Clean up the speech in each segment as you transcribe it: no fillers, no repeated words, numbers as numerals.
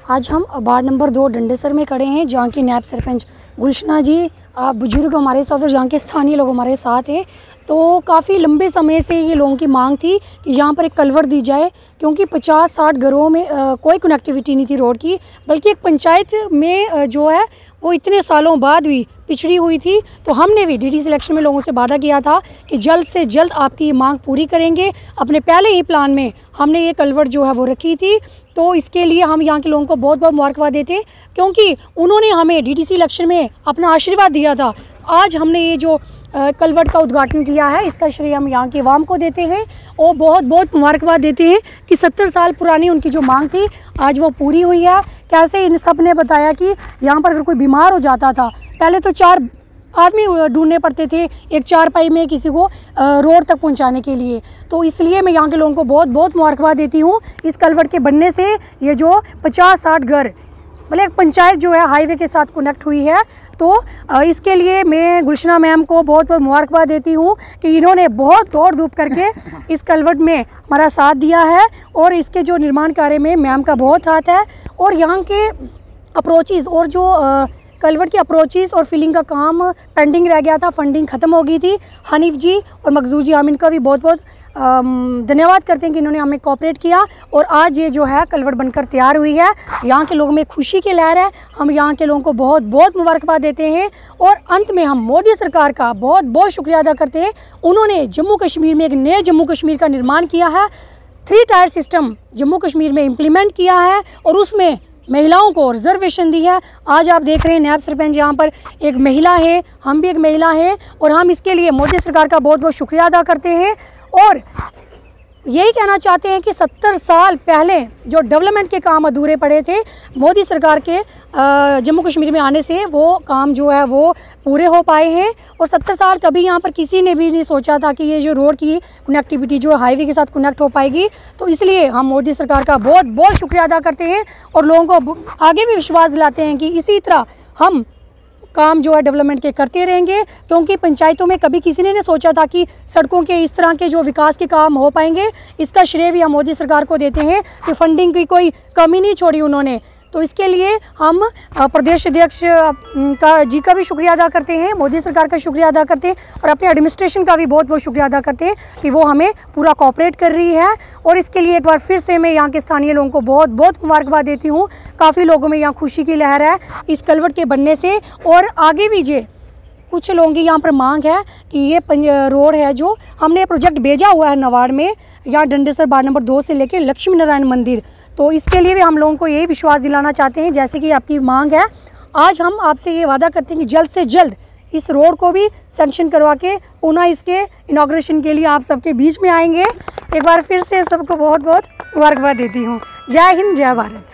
आज हम ward number 2 डंडेसर में खड़े हैं, जहाँ की नायब सरपंच गुलशना जी, आप बुजुर्ग हमारे साथ और जहाँ के स्थानीय लोग हमारे साथ हैं। तो काफ़ी लंबे समय से ये लोगों की मांग थी कि यहाँ पर एक कल्वर्ट दी जाए, क्योंकि 50-60 घरों में कोई कनेक्टिविटी नहीं थी रोड की, बल्कि एक पंचायत में जो है वो इतने सालों बाद भी पिछड़ी हुई थी। तो हमने भी डीडीसी इलेक्शन में लोगों से वादा किया था कि जल्द से जल्द आपकी मांग पूरी करेंगे। अपने पहले ही प्लान में हमने ये कल्वर्ट जो है वो रखी थी। तो इसके लिए हम यहाँ के लोगों को बहुत बहुत मुबारकबाद देते हैं, क्योंकि उन्होंने हमें डीडीसी इलेक्शन में अपना आशीर्वाद दिया था। आज हमने ये जो कल्वर्ट का उद्घाटन किया है, इसका श्रेय हम यहाँ के आवाम को देते हैं और बहुत बहुत मुबारकबाद देते हैं कि 70 साल पुरानी उनकी जो मांग थी आज वो पूरी हुई है। कैसे इन सब ने बताया कि यहाँ पर अगर कोई बीमार हो जाता था, पहले तो 4 आदमी ढूंढने पड़ते थे एक चारपाई में किसी को रोड तक पहुंचाने के लिए। तो इसलिए मैं यहाँ के लोगों को बहुत बहुत मुबारकबाद देती हूँ। इस कल्वर्ट के बनने से ये जो 50-60 घर, मतलब एक पंचायत जो है हाईवे के साथ कनेक्ट हुई है। तो इसके लिए मैं गुलशना मैम को बहुत बहुत मुबारकबाद देती हूँ कि इन्होंने बहुत दौड़ धूप करके इस कल्वर्ट में हमारा साथ दिया है और इसके जो निर्माण कार्य में मैम का बहुत हाथ है। और यहाँ के अप्रोचेज़ और जो कल्वर्ट की अप्रोचेज़ और फिलिंग का काम पेंडिंग रह गया था, फंडिंग ख़त्म हो गई थी। हनीफ जी और मकसूद जी, हम इनका भी बहुत बहुत धन्यवाद करते हैं कि इन्होंने हमें कोऑपरेट किया और आज ये जो है कल्वर्ट बनकर तैयार हुई है। यहाँ के लोगों में खुशी की लहर है। हम यहाँ के लोगों को बहुत बहुत मुबारकबाद देते हैं और अंत में हम मोदी सरकार का बहुत बहुत शुक्रिया अदा करते हैं। उन्होंने जम्मू कश्मीर में एक नए जम्मू कश्मीर का निर्माण किया है, 3 टायर सिस्टम जम्मू कश्मीर में इम्प्लीमेंट किया है और उसमें महिलाओं को रिजर्वेशन दी है। आज आप देख रहे हैं नायब सरपंच यहाँ पर एक महिला है, हम भी एक महिला हैं और हम इसके लिए मोदी सरकार का बहुत बहुत शुक्रिया अदा करते हैं और यही कहना चाहते हैं कि 70 साल पहले जो डेवलपमेंट के काम अधूरे पड़े थे, मोदी सरकार के जम्मू कश्मीर में आने से वो काम जो है वो पूरे हो पाए हैं। और 70 साल कभी यहाँ पर किसी ने भी नहीं सोचा था कि ये जो रोड की कनेक्टिविटी जो हाईवे के साथ कनेक्ट हो पाएगी। तो इसलिए हम मोदी सरकार का बहुत बहुत शुक्रिया अदा करते हैं और लोगों को आगे भी विश्वास दिलाते हैं कि इसी तरह हम काम जो है डेवलपमेंट के करते रहेंगे, क्योंकि पंचायतों में कभी किसी ने नहीं सोचा था कि सड़कों के इस तरह के जो विकास के काम हो पाएंगे। इसका श्रेय भी हम मोदी सरकार को देते हैं कि फंडिंग की कोई कमी नहीं छोड़ी उन्होंने। तो इसके लिए हम प्रदेश अध्यक्ष का भी शुक्रिया अदा करते हैं, मोदी सरकार का शुक्रिया अदा करते हैं और अपने एडमिनिस्ट्रेशन का भी बहुत बहुत शुक्रिया अदा करते हैं कि वो हमें पूरा कोऑपरेट कर रही है। और इसके लिए एक बार फिर से मैं यहाँ के स्थानीय लोगों को बहुत बहुत मुबारकबाद देती हूँ। काफ़ी लोगों में यहाँ खुशी की लहर है इस कल्वर्ट के बनने से और आगे भी जे कुछ लोगों की यहाँ पर मांग है कि ये रोड है जो हमने प्रोजेक्ट भेजा हुआ है नवाड़ में, यहाँ डंडेसर वार्ड नंबर 2 से लेकर लक्ष्मी नारायण मंदिर। तो इसके लिए भी हम लोगों को यही विश्वास दिलाना चाहते हैं, जैसे कि आपकी मांग है। आज हम आपसे ये वादा करते हैं कि जल्द से जल्द इस रोड को भी सैंक्शन करवा के पुनः इसके इनॉग्रेशन के लिए आप सबके बीच में आएंगे। एक बार फिर से सबको बहुत बहुत मुबारकबाद देती हूँ। जय हिंद, जय भारत।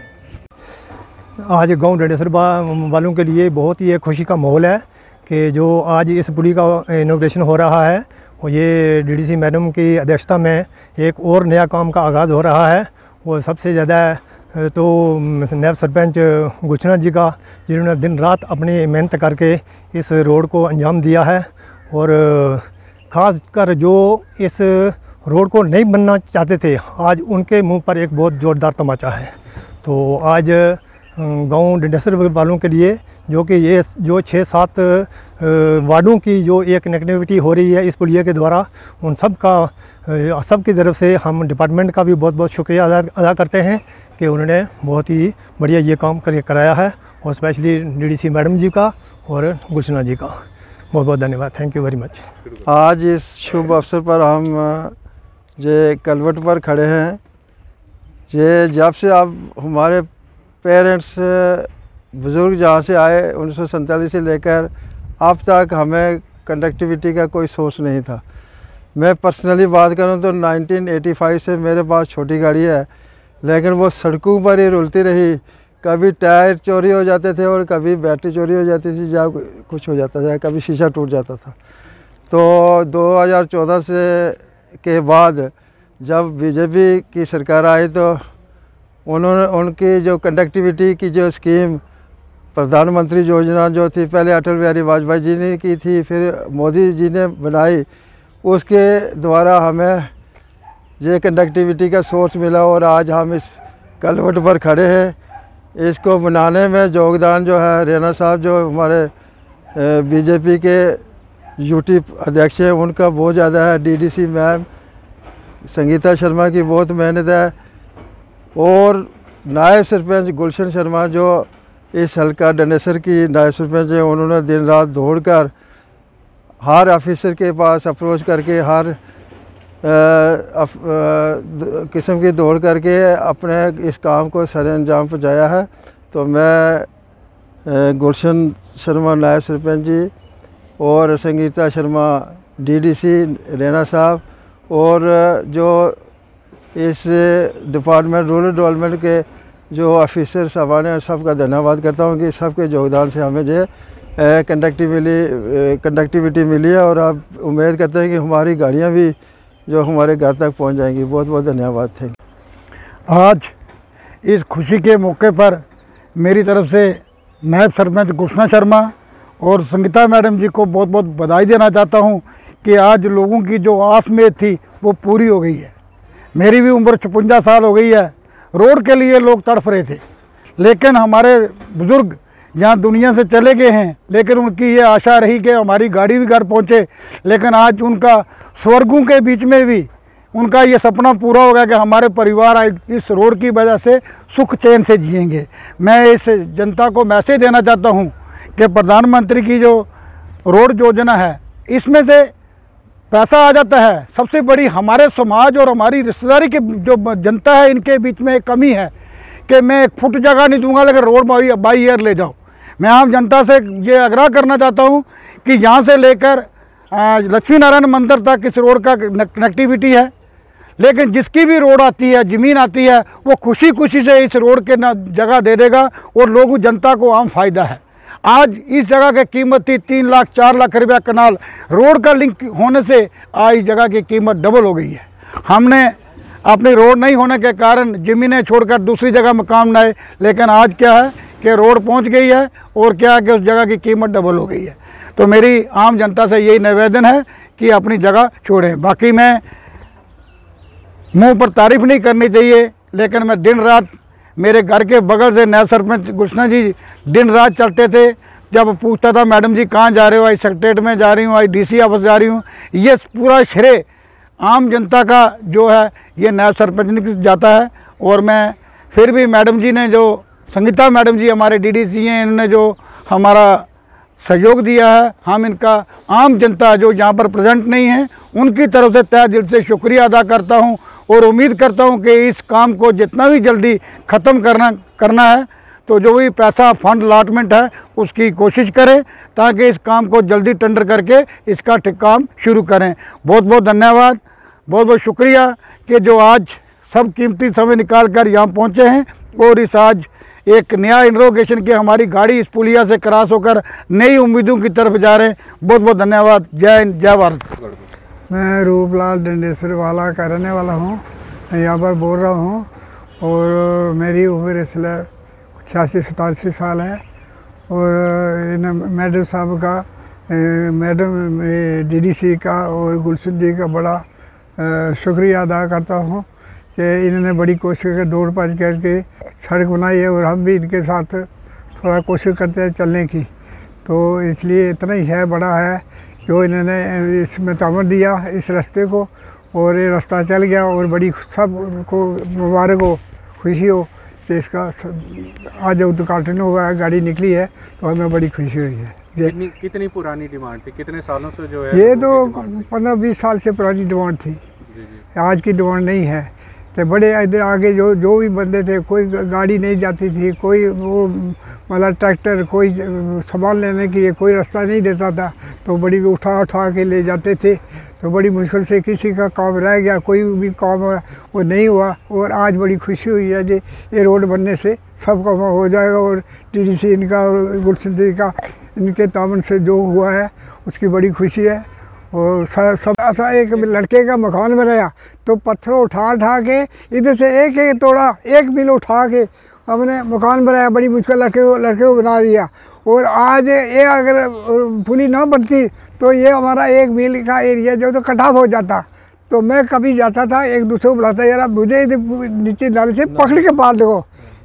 आज गाँव डंडेसर वालों के लिए बहुत ही खुशी का माहौल है कि जो आज इस पुली का इनॉग्रेशन हो रहा है और ये डीडीसी मैडम की अध्यक्षता में एक और नया काम का आगाज़ हो रहा है। और सबसे ज़्यादा तो नायब सरपंच गुलशना जी का, जिन्होंने दिन रात अपनी मेहनत करके इस रोड को अंजाम दिया है। और ख़ास कर जो इस रोड को नहीं बनना चाहते थे, आज उनके मुंह पर एक बहुत ज़ोरदार तमाचा है। तो आज गांव डंडेसर वालों के लिए जो कि ये जो 6-7 वार्डों की जो एक कनेक्टिविटी हो रही है इस पुलिया के द्वारा, उन सब की तरफ से हम डिपार्टमेंट का भी बहुत बहुत शुक्रिया अदा करते हैं कि उन्होंने बहुत ही बढ़िया ये काम कराया है। और स्पेशली डीडीसी मैडम जी का और गुलशना जी का बहुत बहुत धन्यवाद। Thank you very much. आज इस शुभ अवसर पर हम जे कल्वर्ट पर खड़े हैं। जे जब से आप हमारे पेरेंट्स बुज़ुर्ग जहाँ से आए 1947 से लेकर अब तक हमें कनेक्टिविटी का कोई सोर्स नहीं था। मैं पर्सनली बात करूँ तो 1985 से मेरे पास छोटी गाड़ी है, लेकिन वो सड़कों पर ही रुलती रही। कभी टायर चोरी हो जाते थे और कभी बैटरी चोरी हो जाती थी, जब कुछ हो जाता था, कभी शीशा टूट जाता था। तो 2014 से के बाद जब बीजेपी की सरकार आई तो उन्होंने उनकी जो कनेक्टिविटी की जो स्कीम प्रधानमंत्री योजना जो थी, पहले अटल बिहारी वाजपेयी जी ने की थी, फिर मोदी जी ने बनाई, उसके द्वारा हमें ये कनेक्टिविटी का सोर्स मिला और आज हम इस कल्वर्ट पर खड़े हैं। इसको बनाने में योगदान जो है रैना साहब जो हमारे बीजेपी के यूटी अध्यक्ष हैं उनका बहुत ज़्यादा है। डीडीसी मैम संगीता शर्मा की बहुत मेहनत है और नायब सरपंच गुलशन शर्मा जो इस हल्का डंडेसर की नायब सरपंच है, उन्होंने दिन रात दौड़कर हर ऑफिसर के पास अप्रोच करके हर किस्म की दौड़ करके अपने इस काम को सर अंजाम पहुँचाया है। तो मैं गुलशन शर्मा नायब सरपंच जी और संगीता शर्मा डीडीसी रैना साहब और जो इस डिपार्टमेंट रूरल डेवलपमेंट के जो ऑफिसर साहबान हैं सबका धन्यवाद करता हूँ कि सबके योगदान से हमें जो कनेक्टिविटी मिली है और अब उम्मीद करते हैं कि हमारी गाड़ियाँ भी जो हमारे घर तक पहुंच जाएंगी। बहुत बहुत धन्यवाद। Thank you. आज इस खुशी के मौके पर मेरी तरफ से नायब सरपंच गुलशन शर्मा और संगीता मैडम जी को बहुत बहुत बधाई देना चाहता हूं कि आज लोगों की जो आस उम्मीद थी वो पूरी हो गई है। मेरी भी उम्र 56 साल हो गई है। रोड के लिए लोग तड़फ रहे थे, लेकिन हमारे बुज़ुर्ग यहाँ दुनिया से चले गए हैं, लेकिन उनकी ये आशा रही कि हमारी गाड़ी भी घर पहुँचे। लेकिन आज उनका स्वर्गों के बीच में भी उनका ये सपना पूरा हो गया कि हमारे परिवार इस रोड की वजह से सुख चैन से जिएंगे। मैं इस जनता को मैसेज देना चाहता हूँ कि प्रधानमंत्री की जो रोड योजना है इसमें से पैसा आ जाता है। सबसे बड़ी हमारे समाज और हमारी रिश्तेदारी की जो जनता है इनके बीच में एक कमी है कि मैं 1 फुट जगह नहीं दूंगा लेकिन रोड बाई एयर ले जाओ। मैं आम जनता से ये आग्रह करना चाहता हूँ कि यहाँ से लेकर लक्ष्मी नारायण मंदिर तक इस रोड का कनेक्टिविटी है, लेकिन जिसकी भी रोड आती है ज़मीन आती है वो खुशी खुशी से इस रोड के जगह दे देगा और लोगों जनता को आम फ़ायदा है। आज इस जगह की कीमत थी 3 लाख 4 लाख रुपया कनाल। रोड का लिंक होने से आज इस जगह की कीमत डबल हो गई है। हमने अपनी रोड नहीं होने के कारण ज़मीनें छोड़कर दूसरी जगह मकान बनाए, लेकिन आज क्या है कि रोड पहुंच गई है और क्या है कि उस जगह की कीमत डबल हो गई है। तो मेरी आम जनता से यही निवेदन है कि अपनी जगह छोड़ें। बाकी मैं मुंह पर तारीफ़ नहीं करनी चाहिए, लेकिन मैं दिन रात मेरे घर के बगल से नायब सरपंच गुलशन जी दिन रात चलते थे। जब पूछता था मैडम जी कहाँ जा रहे हो, आई सेक्रेटरीट में जा रही हूँ, आई डीसी ऑफिस जा रही हूँ, ये पूरा श्रेय आम जनता का जो है ये नायब सरपंच ने जाता है। और मैं फिर भी मैडम जी ने जो संगीता मैडम जी हमारे डीडीसी हैं, इन्होंने जो हमारा सहयोग दिया है, हम इनका आम जनता जो यहाँ पर प्रेजेंट नहीं है उनकी तरफ से तहे दिल से शुक्रिया अदा करता हूँ और उम्मीद करता हूँ कि इस काम को जितना भी जल्दी ख़त्म करना है तो जो भी पैसा फंड अलॉटमेंट है उसकी कोशिश करें ताकि इस काम को जल्दी टेंडर करके इसका काम शुरू करें। बहुत बहुत धन्यवाद, बहुत बहुत शुक्रिया कि जो आज सब कीमती समय निकाल कर यहाँ पहुँचे हैं और इस आज एक नया इनोग्रेशन की हमारी गाड़ी इस पुलिया से क्रॉस होकर नई उम्मीदों की तरफ जा रहे हैं। बहुत बहुत धन्यवाद। जय हिंद, जय भारत। मैं रूपलाल डंडेसर वाला का रहने वाला हूँ, यहाँ पर बोल रहा हूँ और मेरी उम्र इसलिए 86-87 साल है। और मैडम साहब का मैडम डीडीसी का और गुलशन जी का बड़ा शुक्रिया अदा करता हूँ कि इन्होंने बड़ी कोशिश कर दौड़ भज करके सड़क बनाई है और हम भी इनके साथ थोड़ा कोशिश करते हैं चलने की। तो इसलिए इतना ही है, बड़ा है जो इन्होंने इसमें तामन दिया इस रास्ते को और ये रास्ता चल गया और बड़ी सबको मुबारक हो, खुशी हो कि इसका आज उद्घाटन हुआ है, गाड़ी निकली है तो हमें बड़ी खुशी हुई है। कितनी पुरानी डिमांड थी, कितने सालों से जो है ये तो 15-20 साल से पुरानी डिमांड थी, आज की डिमांड नहीं है। तो बड़े इधर आगे जो भी बंदे थे, कोई गाड़ी नहीं जाती थी, कोई वो मतलब ट्रैक्टर कोई सामान लेने के लिए कोई रास्ता नहीं देता था, तो बड़ी उठा के ले जाते थे। तो बड़ी मुश्किल से किसी का काम रह गया, कोई भी काम वो नहीं हुआ और आज बड़ी खुशी हुई है जी ये रोड बनने से सब काम हो जाएगा। और डीडीसी इनका और गुलशन जी का इनके तामन से जो हुआ है उसकी बड़ी खुशी है। और सब ऐसा एक लड़के का मकान बनाया तो पत्थर उठा के इधर से एक तोड़ा, एक मील उठा के हमने मकान बनाया, बड़ी मुश्किल लड़के को बना दिया। और आज ये अगर पुली ना बनती तो ये हमारा 1 मील का एरिया जो तो कट ऑफ हो जाता। तो मैं कभी जाता था एक दूसरे को बुलाता, यार मुझे नीचे नाले से पकड़ के पाल दो,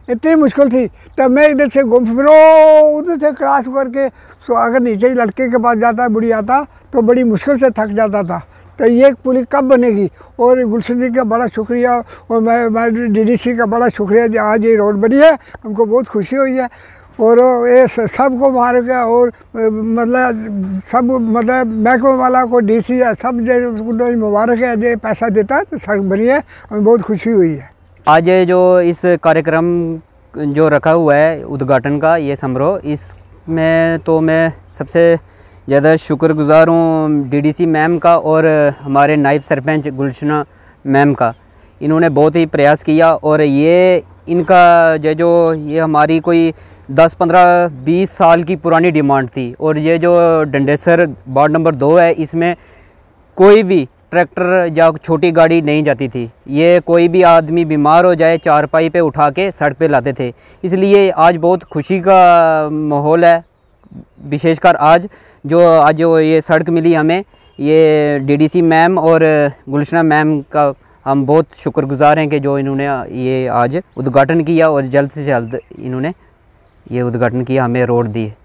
इतनी मुश्किल थी। तब मैं इधर से घूम फिर उधर से क्रॉस करके अगर नीचे ही लड़के के पास जाता बुढ़ी आता तो बड़ी मुश्किल से थक जाता था। तो ये पुली कब बनेगी? और गुलशन जी का बड़ा शुक्रिया और मैं DDC का बड़ा शुक्रिया जी, आज ये रोड बनी है, हमको बहुत खुशी हुई है। और ये सबको मार के और मतलब सब मतलब महकमे वाला को DC है सब जो मुबारक है, जो पैसा देता है तो सड़क बनी है, हमें बहुत खुशी हुई है। आज जो इस कार्यक्रम जो रखा हुआ है उद्घाटन का ये समारोह, इसमें तो मैं सबसे ज़्यादा शुक्रगुज़ार हूँ DDC मैम का और हमारे नायब सरपंच गुलशना मैम का। इन्होंने बहुत ही प्रयास किया और ये इनका जो ये हमारी कोई 10-15-20 साल की पुरानी डिमांड थी। और ये जो डंडेसर वार्ड नंबर 2 है, इसमें कोई भी ट्रैक्टर या छोटी गाड़ी नहीं जाती थी। ये कोई भी आदमी बीमार हो जाए चारपाई पे उठा के सड़क पे लाते थे। इसलिए आज बहुत खुशी का माहौल है, विशेषकर आज जो ये सड़क मिली हमें, ये DDC मैम और गुलशना मैम का हम बहुत शुक्रगुज़ार हैं कि जो इन्होंने ये आज उद्घाटन किया और जल्द से जल्द इन्होंने ये उद्घाटन किया, हमें रोड दी।